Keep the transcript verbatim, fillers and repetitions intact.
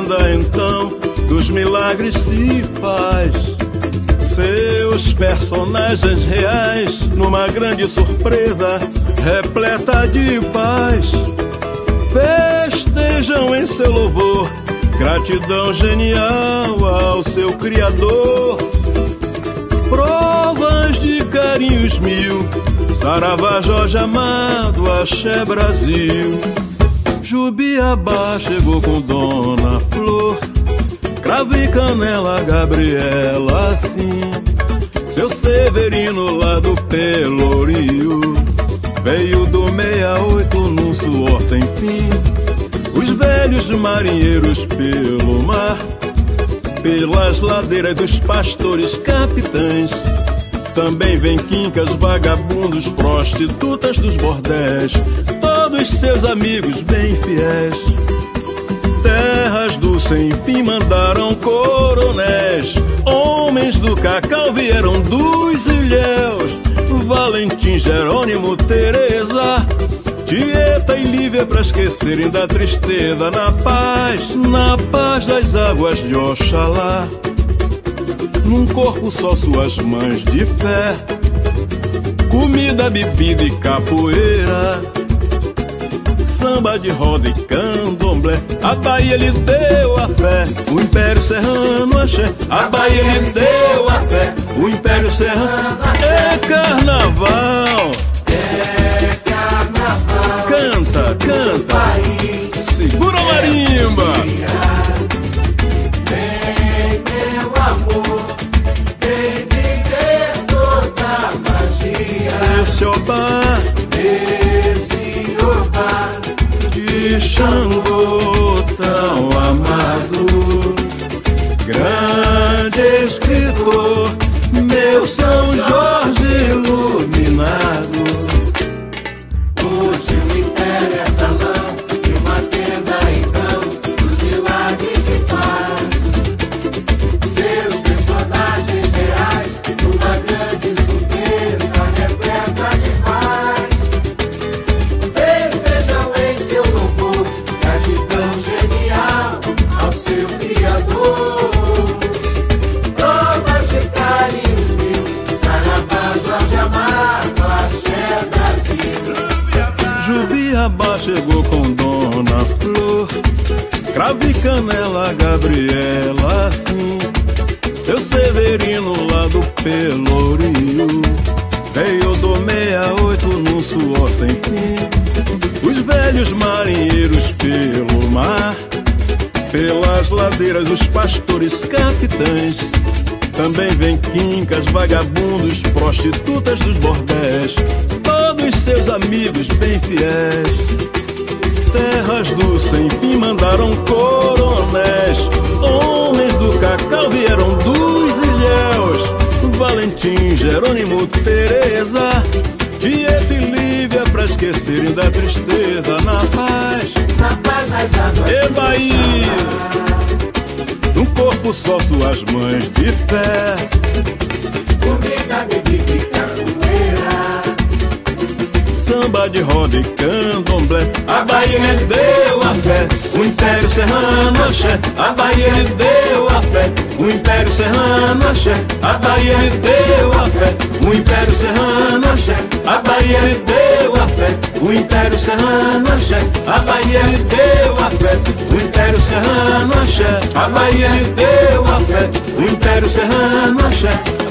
lenda então dos milagres se faz. Seus personagens reais numa grande surpresa repleta de paz. Festejam em seu louvor gratidão genial ao seu Criador. Provas de carinhos mil, saravá Jorge Amado, axé Brasil. Jubiabá chegou com Dona Flor, cravo e canela Gabriela sim. Seu Severino lá do Pelourinho veio do meia oito num suor sem fim. Os velhos marinheiros pelo mar, pelas ladeiras dos pastores capitães, também vem quincas, vagabundos, prostitutas dos bordéis, todos seus amigos bem fiéis. Terras do sem fim mandaram coronéis, homens do cacau vieram dos ilhéus, Valentim, Jerônimo, Teresa, Tieta e Lívia pra esquecerem da tristeza. Na paz, na paz das águas de Oxalá, num corpo só suas mães de fé, comida, bebida e capoeira, samba de roda e candomblé. A Bahia lhe deu a fé, o Império Serrano axé. A Bahia lhe deu a fé, o Império Serrano é carnaval. É carnaval. Canta, canta, segura a marimba. Vem, meu amor, vem viver toda a magia. Esse obá, Esse oba de Xangô tão amado, grande escritor, meu São Jorge iluminado. Hoje o império é salão e uma tenda então os milagres se faz. Seus personagens reais numa grande surpresa repleta de paz. Festejam em seu louvor gratidão genial ao seu Criador. Provas de carinhos mil, saravá Jorge Amado, axé Brasil. Jubiabá chegou com Dona Flor, cravo e canela Gabriela sim. Seu Severino lá do Pelourinho veio do meia oito num suor sem fim. Os velhos marinheiros pelo mar, pelas ladeiras os pastores capitães, também vem quincas, vagabundos, prostitutas dos bordéis, todos seus amigos bem fiéis. Terras do sem fim mandaram coronéis, homens do cacau vieram dos ilhéus, Valentim, Jerônimo, Teresa, Tieta e Lívia pra esquecerem da tristeza. Na paz, Na paz das águas e Bahia, num corpo só suas mães de fé, comida, bebida e capoeira, samba de roda e candomblé. A Bahia lhe deu a fé, o Império Serrano axé. A Bahia lhe deu a fé, o Império Serrano axé. A Bahia lhe deu a fé, o Império Serrano axé. A Bahia lhe deu a fé, o Império Serrano axé. A Bahia lhe deu a fé, o Império Serrano axé. A Bahia lhe deu a fé, o Império Serrano axé.